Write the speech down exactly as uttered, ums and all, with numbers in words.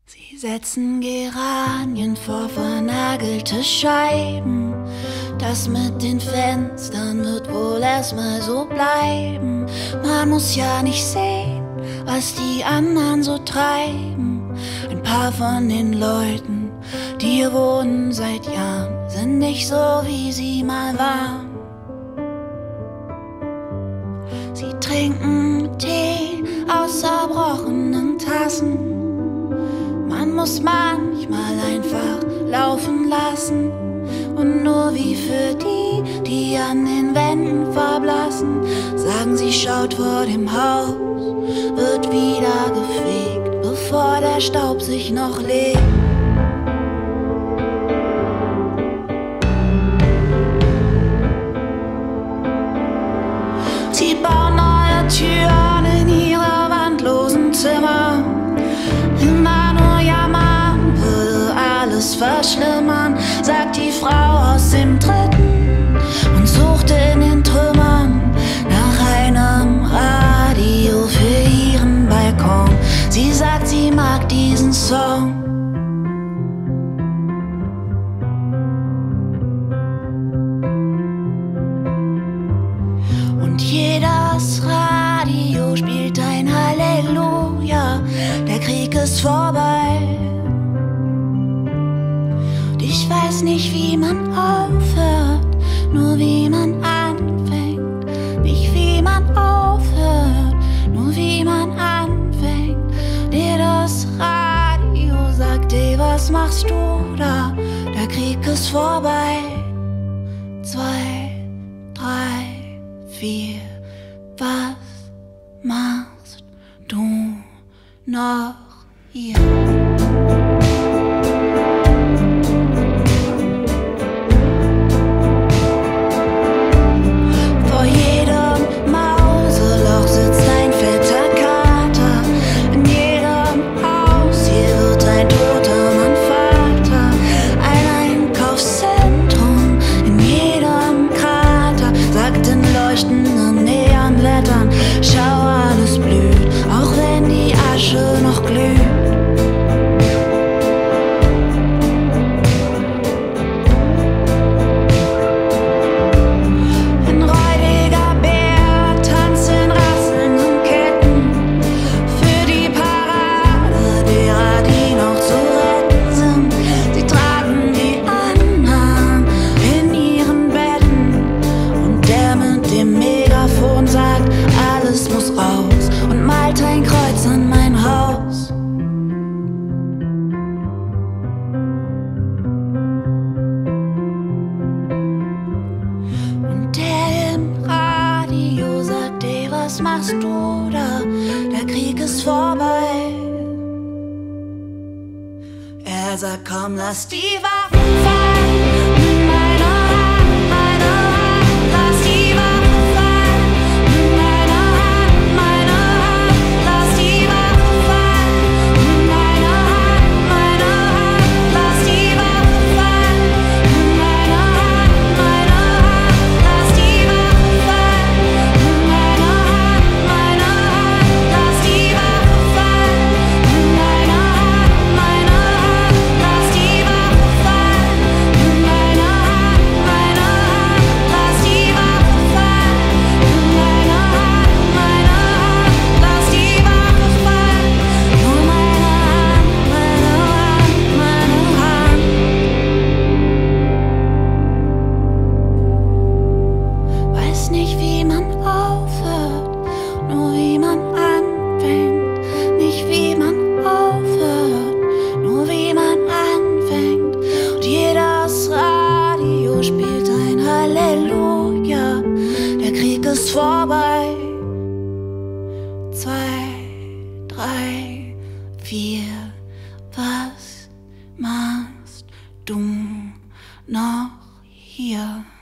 Sie setzen Geranien vor vernagelte Scheiben. Das mit den Fenstern wird wohl erstmal so bleiben. Man muss ja nicht sehen, was die anderen so treiben. Ein paar von den Leuten, die hier wohnen seit Jahren, sind nicht so, wie sie mal waren. Sie trinken Tee aus zerbrochenen Tassen. Man muss manchmal einfach laufen lassen. Und nur wie für die, die an den Wänden verblassen, sagen sie, schaut, vor dem Haus wird wieder gefegt, bevor der Staub sich noch legt. Sie bauen neue Türen in ihre wandlosen Zimmer. Immer nur jammern würde alles verschlimmern, sagt die Frau aus dem Dritten und sucht in den Trümmern nach einem Radio für ihren Balkon. Sie sagt, sie mag diesen Song. Und jedes Radio spielt ein Halleluja, der Krieg ist vorbei. Und ich weiß nicht, wie man aufhört, nur wie man anfängt. Nicht wie man aufhört, nur wie man anfängt. Dir das Radio sagt, ey, was machst du da? Der Krieg ist vorbei. Zwei, drei, vier, was machst du noch hier? Vor jedem Mauseloch sitzt ein fetter Kater. In jedem Haus hier wird ein toter Mann Vater. Ein Einkaufszentrum in jedem Krater, sagt in leuchtenden Neonlettern, schau, alles blüht, auch wenn die Asche noch glüht. Ein räudiger Bär tanzt in rasselnden Ketten für die Parade derer, die noch zu retten sind. Sie tragen die anderen in ihren Betten und der mit dem Megafon sagt, alles muss raus, und malt ein Kreuz an mein Haus. Und der im Radio sagt, ey, was machst du da? Der Krieg ist vorbei. Er sagt, komm, lass die Waffen fallen. Nimm meine Hand, meine Hand, lass die Waffen fallen. Nimm meine Hand, meine Hand, lass die Waffen fallen. Nimm meine Hand, meine Hand, lass die Waffen fallen. Nimm meine Hand, meine Hand, lass die Waffen fallen. Nimm meine Hand, meine Hand, lass die Waffen fallen. Nimm meine Hand, meine Hand, lass die Waffen fallen. Nimm meine Hand, meine Hand, lass die Waffen fallen. Nimm meine Hand, meine Hand, lass die Waffen fallen. Nur meine Hand, meine Hand, meine Hand. Weiß nicht, wie man aufhört, nur wie man anfängt. Nicht wie man aufhört, nur wie man anfängt. Und jedes Radio spielt ein Halleluja, der Krieg ist vorbei. Zwei, drei, vier, was machst du noch hier?